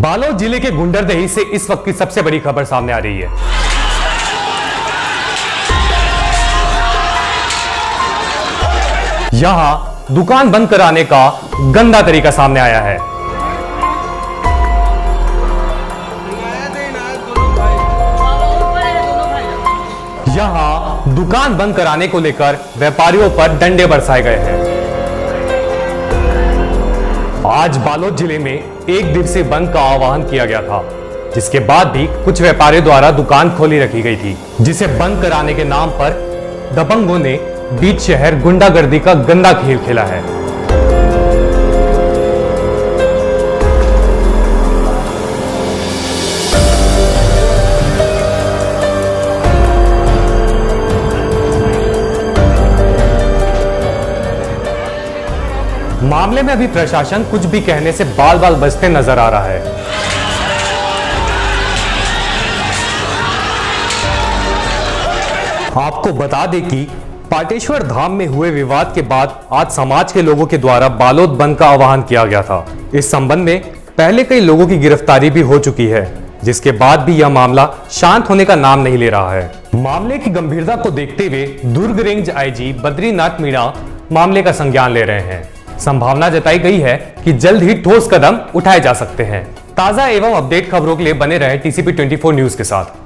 बालोद जिले के गुंडरदेही से इस वक्त की सबसे बड़ी खबर सामने आ रही है। यहां दुकान बंद कराने का गंदा तरीका सामने आया है। यहां दुकान बंद कराने को लेकर व्यापारियों पर डंडे बरसाए गए हैं। आज बालोद जिले में एक दिवसीय बंद का आह्वान किया गया था, जिसके बाद भी कुछ व्यापारियों द्वारा दुकान खोली रखी गई थी, जिसे बंद कराने के नाम पर दबंगों ने बीच शहर गुंडागर्दी का गंदा खेल खेला है। मामले में अभी प्रशासन कुछ भी कहने से बाल बाल बचते नजर आ रहा है। आपको बता दें कि पाटेश्वर धाम में हुए विवाद के बाद आज समाज के लोगों के द्वारा बालोद बंद का आह्वान किया गया था। इस संबंध में पहले कई लोगों की गिरफ्तारी भी हो चुकी है, जिसके बाद भी यह मामला शांत होने का नाम नहीं ले रहा है। मामले की गंभीरता को देखते हुए दुर्ग रेंज आईजी बद्रीनाथ मीणा मामले का संज्ञान ले रहे हैं। संभावना जताई गई है कि जल्द ही ठोस कदम उठाए जा सकते हैं। ताजा एवं अपडेट खबरों के लिए बने रहे TCP 24 न्यूज के साथ।